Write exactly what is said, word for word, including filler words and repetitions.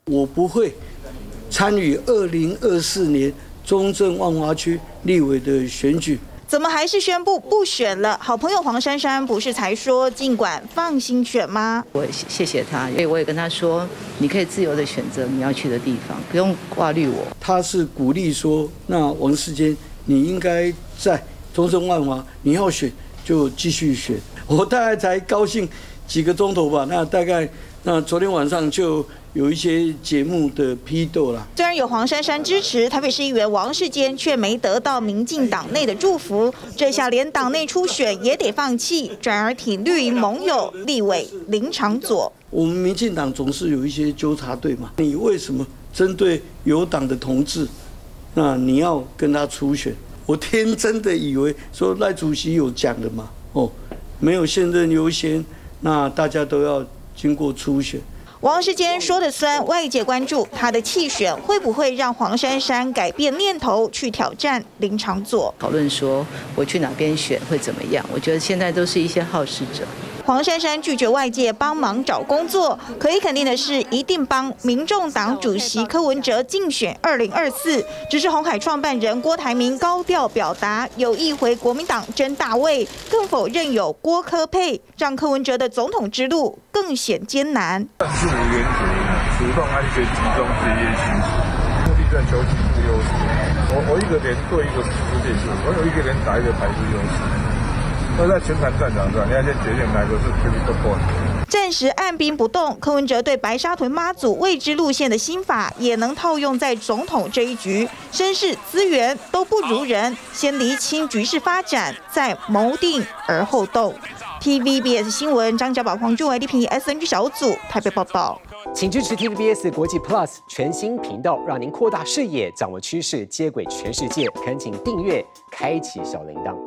我不会参与二零二四年中正万华区立委的选举。 怎么还是宣布不选了？好朋友黄珊珊不是才说尽管放心选吗？ 我谢谢他，所以我也跟他说，你可以自由的选择你要去的地方，不用挂虑我。 他是鼓励说，那王世坚你应该在中正万华，你要选就继续选。我大概才高兴几个钟头吧，那大概那昨天晚上就有一些节目的批斗啦。 虽然有黄珊珊支持，台北市议员王世坚却没得到民进党内的祝福，这下连党内初选也得放弃，转而挺绿营盟友立委林长佐。 我们民进党总是有一些纠察队嘛，你为什么针对有党的同志，那你要跟他初选？我天真的以为说赖主席有讲的嘛，哦，没有现任优先，那大家都要经过初选。 王世坚说的酸，外界关注他的弃选会不会让黄珊珊改变念头去挑战林长佐。 讨论说我去哪边选会怎么样？我觉得现在都是一些好事者。 黄珊珊拒绝外界帮忙找工作，可以肯定的是，一定帮民众党主席柯文哲竞选二零二四。只是鸿海创办人郭台铭高调表达有意回国民党争大位，更否认有郭柯配，让柯文哲的总统之路更显艰难。 事无原则，主动安全集中职业行使，目的在求极度优势。我我一个连对一个实力是，我有一个连打一个牌是优势。那在全盘战场上，你要先决定哪个是 critical point。 暂时按兵不动，柯文哲对白沙屯妈祖未知路线的心法，也能套用在总统这一局。身世资源都不如人，先厘清局势发展，再谋定而后动。T V B S 新闻张家宝、黄俊伟、李平 S N G 小组台北报道。 请支持 T V B S 国际 Plus 全新频道，让您扩大视野，掌握趋势，接轨全世界。恳请订阅，开启小铃铛。